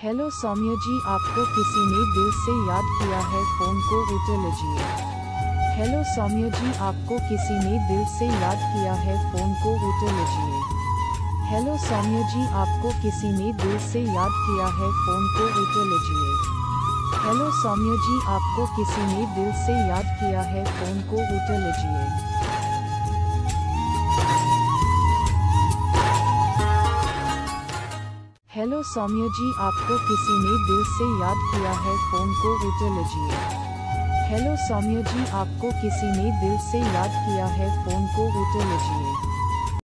Hello सौम्य जी, आपको किसी ने दिल से याद किया है, फ़ोन को उठा लीजिए। हेलो सौम्य जी, आपको किसी ने दिल से याद किया है, फ़ोन को उठा लीजिए। हेलो सौम्य जी, आपको किसी ने दिल से याद किया है, फ़ोन को उठा लीजिए। हेलो सौम्य जी, आपको किसी ने दिल से याद किया है, फ़ोन को उठा लीजिए। हेलो सौम्य जी, आपको किसी ने दिल से याद किया है, फ़ोन को उठा लीजिए। हेलो सौम्य जी, आपको किसी ने दिल से याद किया है, फ़ोन को उठा लीजिए।